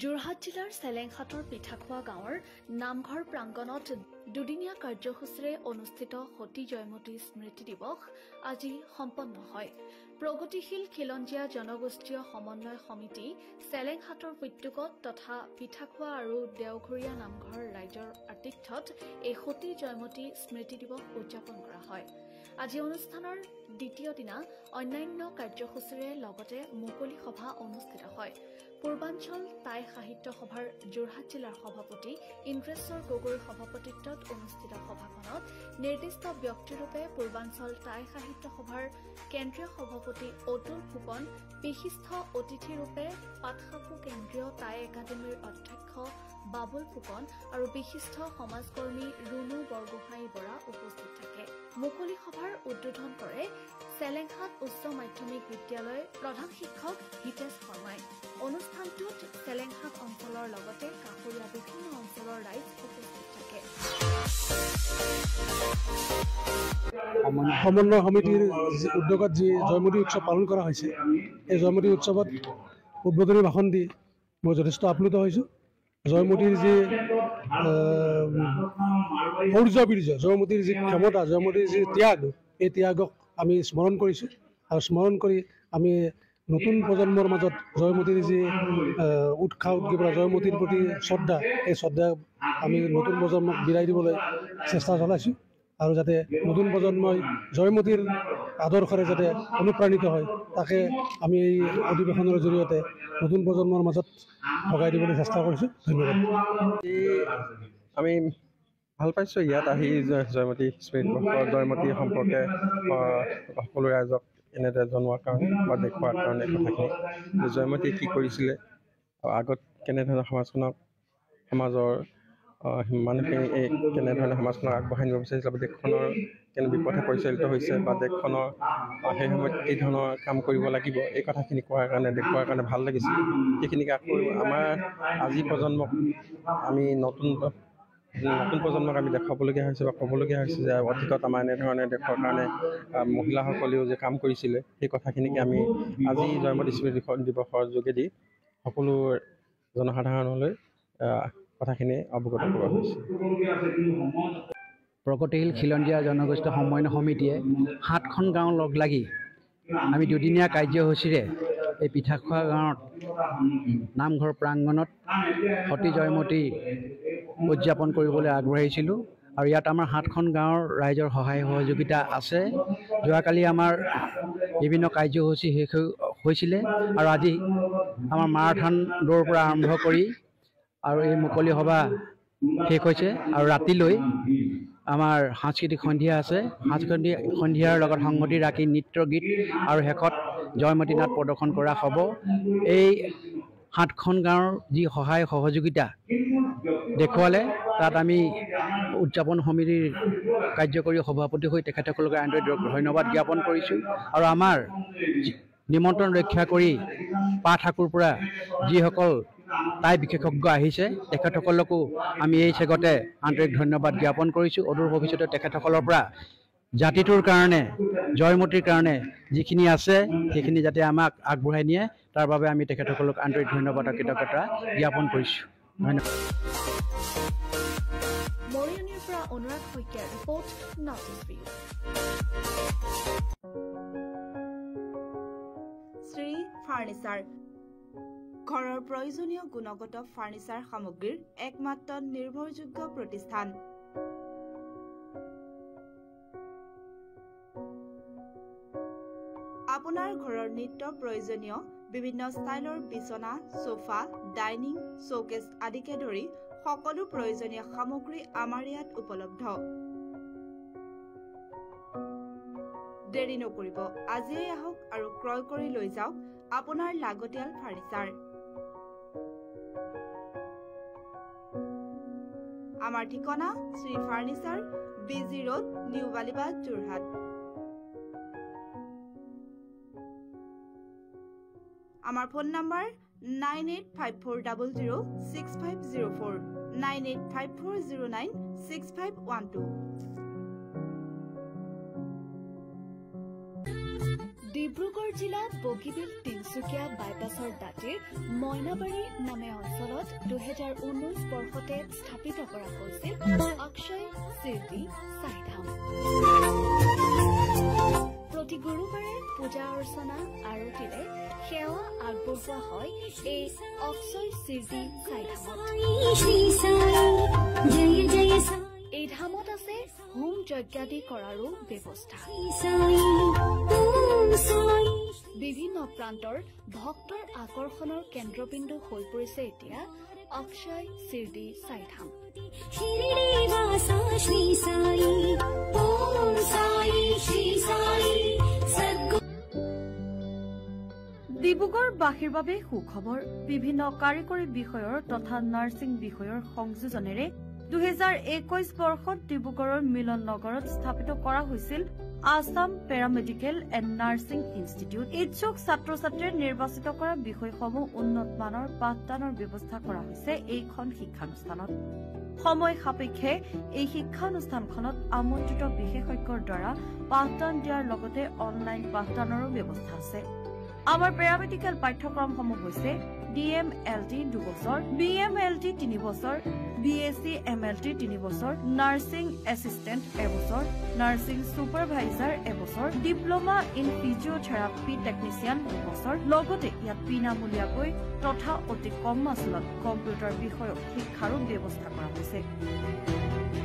যোৰহাট জিলাৰ চেলেংঘাটৰ পিঠাখোৱা গাঁৱৰ নামঘৰ প্ৰাংগণত দুদিনীয়া কাৰ্যসূচীৰে অনুষ্ঠিত সতী জয়মতী স্মৃতি দিৱস আজি সম্পন্ন হয়। প্ৰগতিশীল খিলঞ্জীয়া জনগোষ্ঠীয় সমন্বয় সমিতি চেলেংঘাটৰ উপত্যকাত তথা পিঠাখোৱা আৰু দেওঘৰীয়া নামঘৰ ৰাইজৰ আতিথ্যত এই সতী জয়মতী স্মৃতি দিৱস উদযাপন কৰা হয়। আজি অনুষ্ঠানৰ দ্বিতীয় দিনা অন্যান্য কাৰ্যসূচীৰে লগতে মুকলি সভা অনুষ্ঠিত হয়। পূৰ্বাঞ্চল টাই সাহিত্য সভাৰ যোৰহাট জিলাৰ সভাপতি ইন্দ্ৰেশ্বৰ গগৈৰ সভাপতিত্বত অনুষ্ঠিত সভাখনত নিৰ্দিষ্ট ব্যক্তিৰূপে পূৰ্বাঞ্চল টাই সাহিত্য সভাৰ কেন্দ্ৰীয় সভাপতি অতুল ফুকন, বিশিষ্ট অতিথিৰূপে পাটসাপু কেন্দ্ৰীয় টাই একাডেমীৰ অধ্যক্ষ বাবুল ফুকন আৰু বিশিষ্ট সমাজকৰ্মী ৰুণু বৰগোহাঁই বৰা উপস্থিত থাকে। মুকলি সভাৰ উদ্বোধন কৰে চেলেংঘাট উচ্চ মাধ্যমিক বিদ্যালয়ৰ প্ৰধান শিক্ষক হিতেশ শৰ্মাই। অনুষ্ঠানটোত চেলেংঘাট অঞ্চলৰ লগতে কাষৰীয়া বিভিন্ন অঞ্চলৰ ৰাইজ উপস্থিত থাকে। সমন্বয় সমিতিৰ উদ্যোগত যি জয়মতী উৎসৱ পালন কৰা হৈছে, এই জয়মতী উৎসৱত উদ্বোধনী ভাষণ দি মই যথেষ্ট আপ্লুত হৈছোঁ। জয়মতীৰ যি শৌৰ্য, জয়মতীৰ যি ক্ষমতা, জয়মতীৰ যি ত্যাগ, এই ত্যাগক আমি স্মৰণ কৰিছোঁ আৰু স্মৰণ কৰি আমি নতুন প্ৰজন্মৰ মাজত জয়মতীৰ যি উৎসাহ উদ্দীপনা, জয়মতীৰ প্ৰতি শ্ৰদ্ধা, এই শ্ৰদ্ধা আমি নতুন প্ৰজন্মক বিলাই দিবলৈ চেষ্টা চলাইছোঁ আৰু যাতে নতুন প্ৰজন্মই জয়মতীৰ আদৰ্শৰে যাতে অনুপ্ৰাণিত হয়, তাকে আমি এই অধিৱেশনৰ জৰিয়তে নতুন প্ৰজন্মৰ মাজত ভগাই দিবলৈ চেষ্টা কৰিছোঁ। ধন্যবাদ। আমি ভাল পাইছোঁ ইয়াত আহি জয়মতী স্মৃতি জয়মতী সম্পৰ্কে সকলো ৰাইজক এনেদৰে জনোৱাৰ কাৰণে বা দেখুওৱাৰ কাৰণে কথাখিনি জয়মতীয়ে কি কৰিছিলে আৰু আগত কেনেধৰণে সমাজৰ মানুহখিনি কেনেধৰণে সমাজখনক আগবঢ়াই নিব বিচাৰিছিলে বা দেশখনৰ কেনে বিপথে পৰিচালিত হৈছে বা দেশখনৰ সেই সময়ত এই ধৰণৰ কাম কৰিব লাগিব, এই কথাখিনি কোৱাৰ কাৰণে দেখুওৱাৰ কাৰণে ভাল লাগিছিল। সেইখিনিকে আকৌ আমাৰ আজি প্ৰজন্মক আমি নতুন প্ৰজন্মক আমি দেখুৱাবলগীয়া হৈছে বা ক'বলগীয়া হৈছে যে অতীতত আমাৰ এনেধৰণে দেশৰ কাৰণে মহিলাসকলেও যে কাম কৰিছিলে, সেই কথাখিনিকে আমি আজি জয়মতী স্মৃতি দিৱসৰ যোগেদি সকলো জনসাধাৰণলৈ কথাখিনি অৱগত কৰোৱা হৈছে। প্ৰগতিশীল খিলঞ্জীয়া জনগোষ্ঠীয় সমন্বয় সমিতিয়ে 7খন গাঁও লগ লাগি আমি দুদিনীয়া কাৰ্যসূচীৰে এই পিঠাখোৱা গাঁৱত নামঘৰ প্ৰাংগণত সতী জয়মতী উদযাপন কৰিবলৈ আগবাঢ়িছিলোঁ আৰু ইয়াত আমাৰ 7খন গাঁৱৰ ৰাইজৰ সহায় সহযোগিতা আছে। যোৱাকালি আমাৰ বিভিন্ন কাৰ্যসূচী শেষ হৈছিলে আৰু আজি আমাৰ মাৰাথন দৌৰৰ পৰা আৰম্ভ কৰি আৰু এই মুকলি সভা শেষ হৈছে আৰু ৰাতিলৈ আমাৰ সাংস্কৃতিক সন্ধিয়া আছে। সাংস্কৃতিক সন্ধিয়াৰ লগত সংগতি ৰাখি নৃত্য গীত আৰু শেষত জয়মতী নাট প্ৰদৰ্শন কৰা হ'ব। এই 7খন গাঁৱৰ যি সহায় সহযোগিতা দেখুৱালে, তাত আমি উদযাপন সমিতিৰ কাৰ্যকৰী সভাপতি হৈ তেখেতসকলক আন্তৰিক ধন্যবাদ জ্ঞাপন কৰিছোঁ আৰু আমাৰ নিমন্ত্ৰণ ৰক্ষা কৰি পাটসাপুৰ পৰা যিসকল টাই বিশেষজ্ঞ আহিছে, তেখেতসকলকো আমি এই চেগতে আন্তৰিক ধন্যবাদ জ্ঞাপন কৰিছোঁ। অদূৰ ভৱিষ্যতে তেখেতসকলৰ পৰা জাতিটোৰ কাৰণে, জয়মতীৰ কাৰণে যিখিনি আছে সেইখিনি যাতে আমাক আগবঢ়াই নিয়ে, তাৰ বাবে আমি তেখেতসকলক আন্তৰিক ধন্যবাদ আৰু কৃতজ্ঞতা জ্ঞাপন কৰিছোঁ। ধন্যবাদ। মৰিয়নিৰ পৰা অনুৰাগ শইকীয়াৰ report, north east view. Shri furniture, ঘৰৰ প্ৰয়োজনীয় গুণগত ফাৰ্ণিচাৰ সামগ্ৰীৰ একমাত্ৰ নিৰ্ভৰযোগ্য প্ৰতিষ্ঠান। আপোনাৰ ঘৰৰ নিত্য প্ৰয়োজনীয় বিভিন্ন ষ্টাইলৰ বিচনা, সোফা, ডাইনিং, শ্ব'কেছ আদিকে ধৰি সকলো প্ৰয়োজনীয় সামগ্ৰী আমাৰ ইয়াত উপলব্ধ। দেৰি নকৰিব, আজিয়েই আহক আৰু ক্ৰয় কৰি লৈ যাওক আপোনাৰ লাগতিয়াল ফাৰ্ণিচাৰ। আমাৰ ঠিকনা Shri furniture, BG road, new Balibagh, Jorhat. আমাৰ ফোন নম্বৰ 9854006504, 9854096512। ডিব্ৰুগড় জিলা বগীবিল তিনিচুকীয়া বাইপাছৰ দাঁতিৰ মইনাবাৰী নামে অঞ্চলত 2019 বৰ্ষতে স্থাপিত কৰা হৈছিল অক্ষয় শিৰডি চাইধাম। প্ৰতি গুৰুবাৰে পূজা অৰ্চনা আৰতিৰে সেৱা আগবঢ়োৱা হয় এই অক্ষয় শিৰডি চাইধামত। এই ধামত আছে হোম যজ্ঞাদি কৰাৰো ব্যৱস্থা। বিভিন্ন প্ৰান্তৰ ভক্তৰ আকৰ্ষণৰ কেন্দ্ৰবিন্দু হৈ পৰিছে এতিয়া অক্ষয় শিৰডি চাইধাম। ডিব্ৰুগড়বাসীৰ বাবে সুখবৰ। বিভিন্ন কাৰিকৰী বিষয়ৰ তথা নাৰ্ছিং বিষয়ৰ সংযোজনেৰে 2021 বৰ্ষত ডিব্ৰুগড়ৰ মিলন নগৰত স্থাপিত কৰা হৈছিল Assam paramedical and nursing institute. ইচ্ছুক ছাত্ৰ ছাত্ৰীয়ে নিৰ্বাচিত কৰা বিষয়সমূহ উন্নত মানৰ পাঠদানৰ ব্যৱস্থা কৰা হৈছে এইখন শিক্ষানুষ্ঠানত। সময় সাপেক্ষে এই শিক্ষানুষ্ঠানখনত আমন্ত্ৰিত বিশেষজ্ঞৰ দ্বাৰা পাঠদান দিয়াৰ লগতে অনলাইন পাঠদানৰো ব্যৱস্থা আছে। আমাৰ পেৰামেডিকেল পাঠ্যক্ৰমসমূহ হৈছে DMLT 2 বছৰ, BMLT 3 বছৰ, BSc MLT 3 বছৰ, নাৰ্ছিং এছিষ্টেণ্ট 1 বছৰ, নাৰ্ছিং ছুপাৰভাইজাৰ 1 বছৰ, ডিপ্ল'মা ইন ফিজিঅ'থেৰাপি টেকনিচিয়ান 2 বছৰ। লগতে ইয়াত বিনামূলীয়াকৈ তথা অতি কম মাচুলত কম্পিউটাৰ বিষয়ক শিক্ষাৰো ব্যৱস্থা কৰা হৈছে।